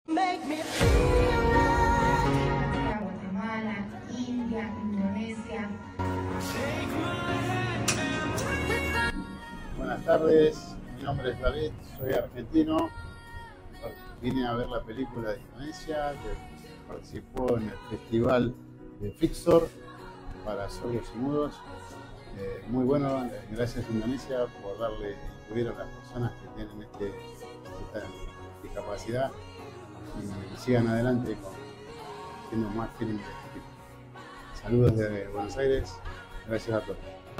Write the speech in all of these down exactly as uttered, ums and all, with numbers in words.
Guatemala, India, Indonesia. Buenas tardes, mi nombre es David, soy argentino. Vine a ver la película de Indonesia, que participó en el festival de Flixtor para sordos y mudos. Eh, muy bueno, gracias Indonesia por darle incluir a las personas que tienen este, esta discapacidad y sigan adelante con, haciendo más filmes de este tipo. Saludos desde Buenos Aires, gracias a todos.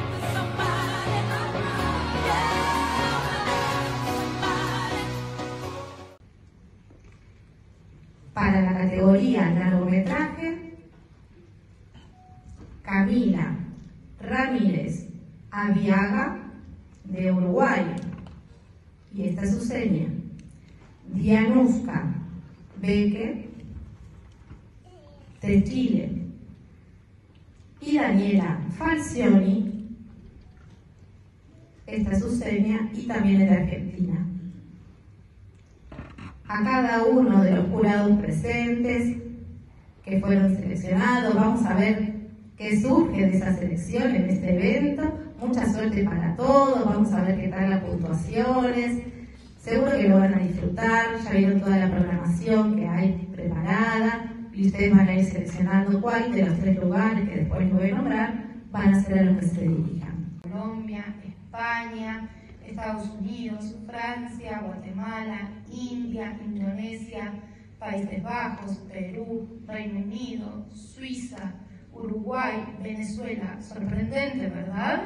Para la categoría largometraje, Camila Ramírez Aviaga, de Uruguay, y esta es su seña. Dianuska Becker, de Chile, y Daniela Falcioni, esta es su seña, y también es de Argentina. A cada uno de los jurados presentes que fueron seleccionados, vamos a ver qué surge de esa selección en este evento. Mucha suerte para todos, vamos a ver qué tal las puntuaciones. Seguro que lo van a disfrutar, ya vieron toda la programación que hay preparada y ustedes van a ir seleccionando cuál de los tres lugares que después les voy a nombrar van a ser a los que se dirijan. Colombia, España, Estados Unidos, Francia, Guatemala, India, Indonesia, Países Bajos, Perú, Reino Unido, Suiza, Uruguay, Venezuela. Sorprendente, ¿verdad?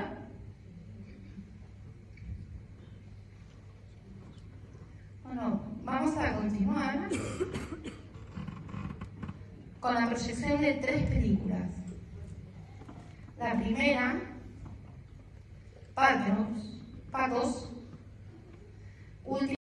Bueno, vamos a continuar con la proyección de tres películas. La primera, Patros, Patos, última.